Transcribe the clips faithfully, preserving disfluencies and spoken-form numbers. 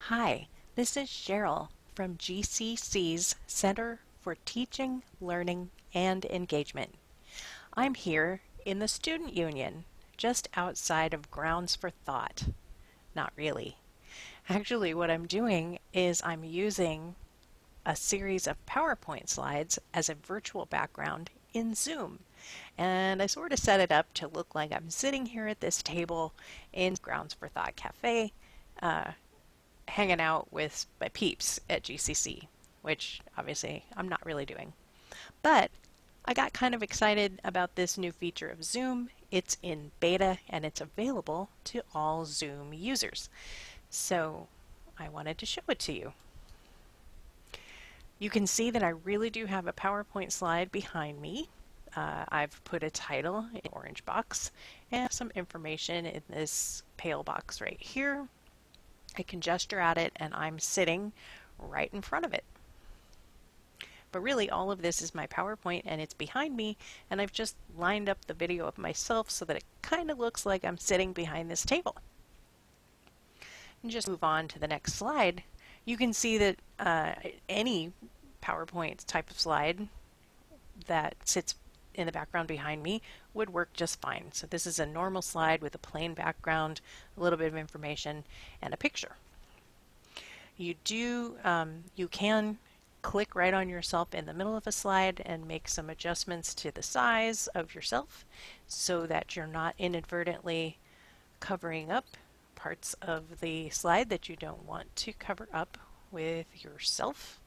Hi, this is Cheryl from G C C's Center for Teaching, Learning, and Engagement. I'm here in the Student Union, just outside of Grounds for Thought. Not really. Actually, what I'm doing is I'm using a series of PowerPoint slides as a virtual background in Zoom. And I sort of set it up to look like I'm sitting here at this table in Grounds for Thought Cafe, uh, hanging out with my peeps at G C C, which obviously I'm not really doing. But I got kind of excited about this new feature of Zoom. It's in beta and it's available to all Zoom users. So I wanted to show it to you. You can see that I really do have a PowerPoint slide behind me. Uh, I've put a title in the orange box and some information in this pale box right here. I can gesture at it and I'm sitting right in front of it. But really all of this is my PowerPoint and it's behind me, and I've just lined up the video of myself so that it kind of looks like I'm sitting behind this table. And just move on to the next slide. You can see that uh, any PowerPoint type of slide that sits in the background behind me would work just fine. So this is a normal slide with a plain background, a little bit of information, and a picture. You do, um, you can click right on yourself in the middle of a slide and make some adjustments to the size of yourself so that you're not inadvertently covering up parts of the slide that you don't want to cover up with yourself.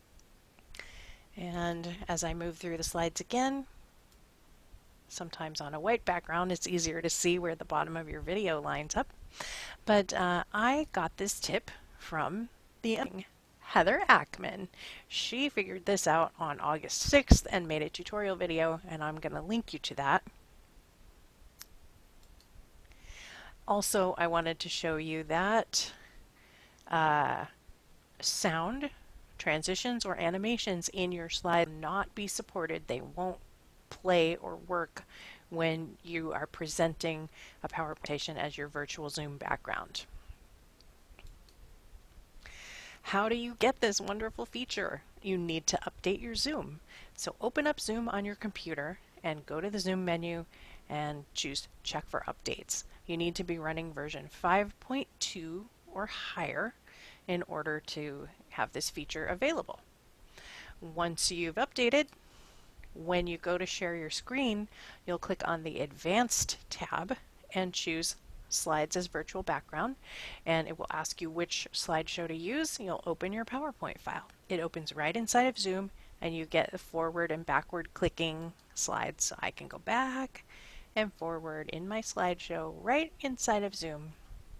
And as I move through the slides again, sometimes on a white background it's easier to see where the bottom of your video lines up. But uh, I got this tip from the Heather Ackman. She figured this out on August sixth and made a tutorial video, and I'm going to link you to that. Also, I wanted to show you that uh, sound, transitions, or animations in your slide will not be supported. They won't play or work when you are presenting a PowerPoint presentation as your virtual Zoom background. How do you get this wonderful feature? You need to update your Zoom. So open up Zoom on your computer and go to the Zoom menu and choose Check for Updates. You need to be running version five point two or higher in order to have this feature available. Once you've updated, when you go to share your screen, you'll click on the Advanced tab and choose Slides as Virtual Background, and it will ask you which slideshow to use. You'll open your PowerPoint file. It opens right inside of Zoom, and you get the forward and backward clicking slides. So I can go back and forward in my slideshow right inside of Zoom.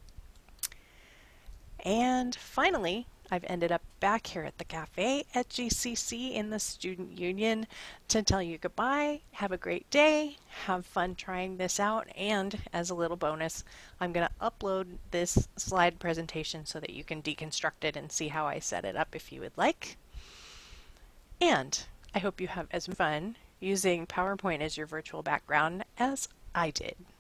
And finally, I've ended up back here at the cafe at G C C in the Student Union to tell you goodbye. Have a great day. Have fun trying this out. And as a little bonus, I'm going to upload this slide presentation so that you can deconstruct it and see how I set it up if you would like. And I hope you have as much fun using PowerPoint as your virtual background as I did.